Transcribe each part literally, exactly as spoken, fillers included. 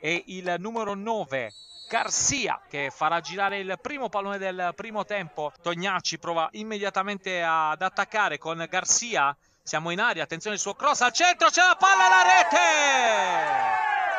e il numero nove Garcia, che farà girare il primo pallone del primo tempo. Tognacci prova immediatamente ad attaccare con Garcia. Siamo in aria, attenzione il suo cross al centro, c'è la palla e la rete!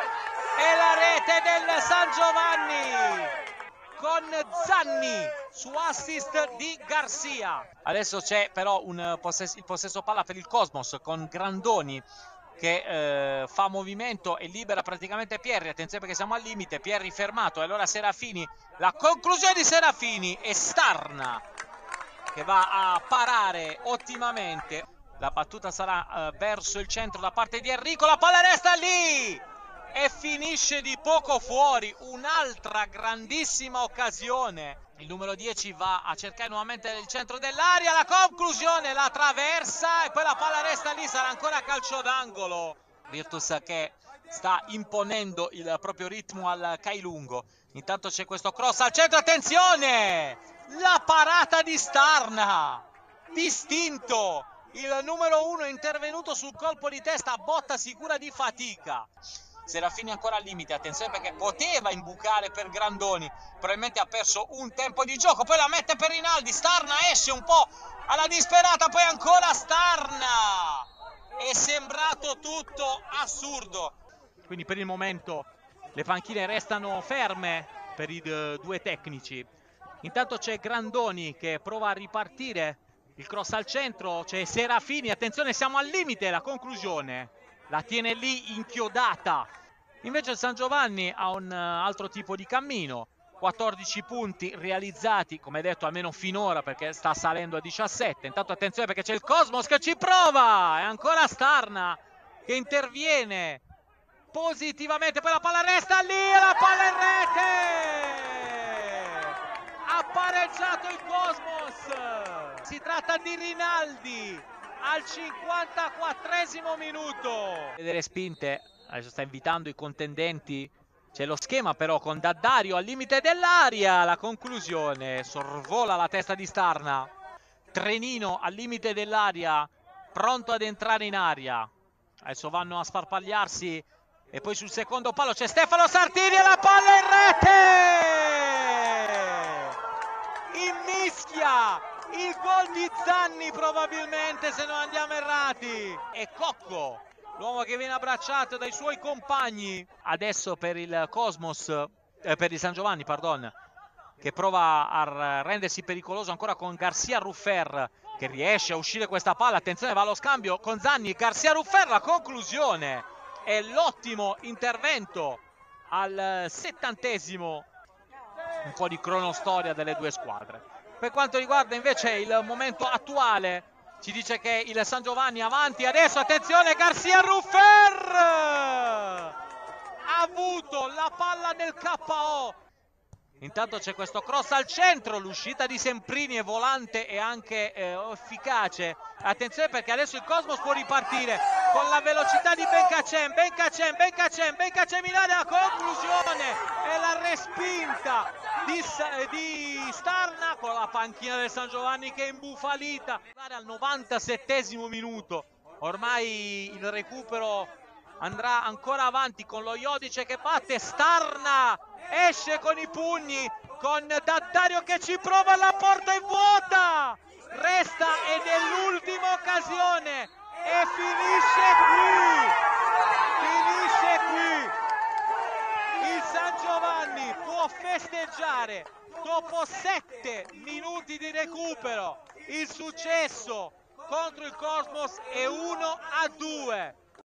E la rete del San Giovanni con Zanni su assist di Garcia. Adesso c'è però un possesso, il possesso palla per il Cosmos con Grandoni che eh, fa movimento e libera praticamente Pierri. Attenzione perché siamo al limite, Pierri fermato e allora Serafini, la conclusione di Serafini e Starna che va a parare ottimamente. La battuta sarà eh, verso il centro da parte di Enrico, la palla resta lì e finisce di poco fuori. Un'altra grandissima occasione. Il numero dieci va a cercare nuovamente il centro dell'area, la conclusione, la traversa e poi la palla resta lì, sarà ancora calcio d'angolo. Virtus che sta imponendo il proprio ritmo al Cailungo. Intanto c'è questo cross al centro, attenzione! La parata di Starna, distinto, il numero uno è intervenuto sul colpo di testa a botta sicura di fatica. Serafini ancora al limite, attenzione perché poteva imbucare per Grandoni, probabilmente ha perso un tempo di gioco, poi la mette per Rinaldi, Starna esce un po' alla disperata, poi ancora Starna, è sembrato tutto assurdo. Quindi per il momento le panchine restano ferme per i due tecnici. Intanto c'è Grandoni che prova a ripartire, il cross al centro, c'è Serafini, attenzione siamo al limite, la conclusione la tiene lì inchiodata. Invece il San Giovanni ha un altro tipo di cammino, quattordici punti realizzati, come detto almeno finora perché sta salendo a diciassette. Intanto attenzione perché c'è il Cosmos che ci prova, e ancora Starna che interviene positivamente, poi la palla resta lì e la palla in rete! Ha pareggiato il Cosmos, si tratta di Rinaldi al cinquantaquattresimo minuto. Vedere spinte, adesso sta invitando i contendenti, c'è lo schema però con Daddario al limite dell'aria, la conclusione, sorvola la testa di Starna, Trenino al limite dell'aria, pronto ad entrare in aria, adesso vanno a sparpagliarsi e poi sul secondo palo c'è Stefano Sartini e la palla in rete! In mischia! Il gol di Zanni probabilmente, se non andiamo errati. E Cocco, l'uomo che viene abbracciato dai suoi compagni. Adesso per il Cosmos, eh, per il San Giovanni, pardon, che prova a rendersi pericoloso ancora con Garcia Ruffer, che riesce a uscire questa palla. Attenzione, va allo scambio con Zanni, Garcia Ruffer, la conclusione. E l'ottimo intervento al settantesimo. Un po' di cronostoria delle due squadre. Per quanto riguarda invece il momento attuale, ci dice che il San Giovanni avanti adesso, attenzione, Garcia Ruffer ha avuto la palla del K O. Intanto c'è questo cross al centro, l'uscita di Semprini è volante e anche eh, efficace. Attenzione perché adesso il Cosmos può ripartire con la velocità di Benkacem, Benkacem, Benkacem, Benkacem in area, la conclusione e la respinta di, di Starna con la panchina del San Giovanni che è imbufalita. Al novantasettesimo minuto, ormai il recupero andrà ancora avanti con lo Iodice che batte Starna, esce con i pugni, con Daddario che ci prova, la porta è vuota, resta ed è l'ultima occasione e finisce qui, finisce qui. Il San Giovanni può festeggiare dopo sette minuti di recupero il successo contro il Cosmos e uno a due.